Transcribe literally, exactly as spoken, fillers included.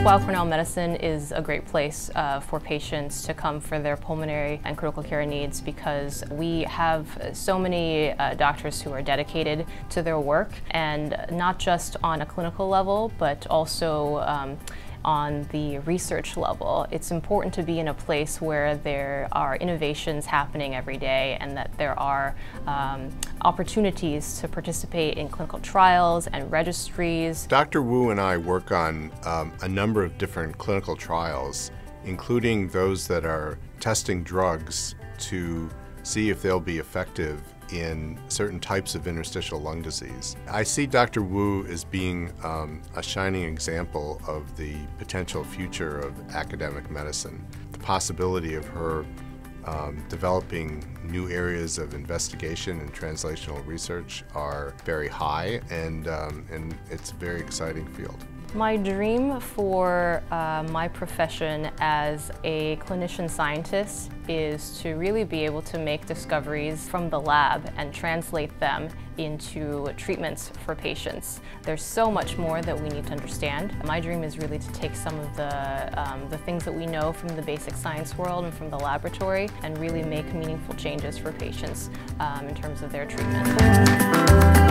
Weill Cornell Medicine is a great place uh, for patients to come for their pulmonary and critical care needs because we have so many uh, doctors who are dedicated to their work, and not just on a clinical level, but also um, on the research level. It's important to be in a place where there are innovations happening every day and that there are um, opportunities to participate in clinical trials and registries. Doctor Wu and I work on um, a number of different clinical trials, including those that are testing drugs to see if they'll be effective in certain types of interstitial lung disease. I see Doctor Wu as being um, a shining example of the potential future of academic medicine. The possibility of her um, developing new areas of investigation and translational research are very high, and, um, and it's a very exciting field. My dream for uh, my profession as a clinician scientist is to really be able to make discoveries from the lab and translate them into treatments for patients. There's so much more that we need to understand. My dream is really to take some of the, um, the things that we know from the basic science world and from the laboratory and really make meaningful changes for patients um, in terms of their treatment.